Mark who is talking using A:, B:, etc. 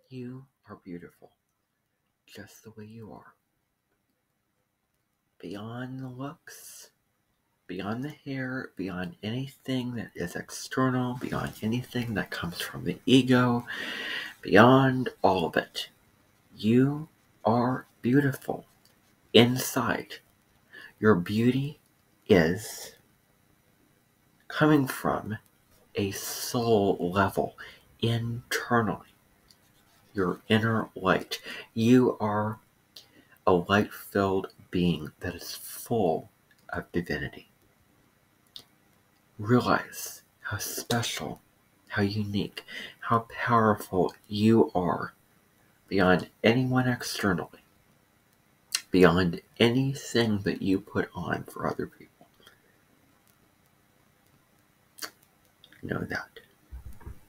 A: You are beautiful, just the way you are. Beyond the looks, beyond the hair, beyond anything that is external, beyond anything that comes from the ego, beyond all of it, you are beautiful inside. Your beauty is coming from a soul level, internally, your inner light. You are a light-filled being that is full of divinity. Realize how special, how unique, how powerful you are beyond anyone externally, beyond anything that you put on for other people. Know that.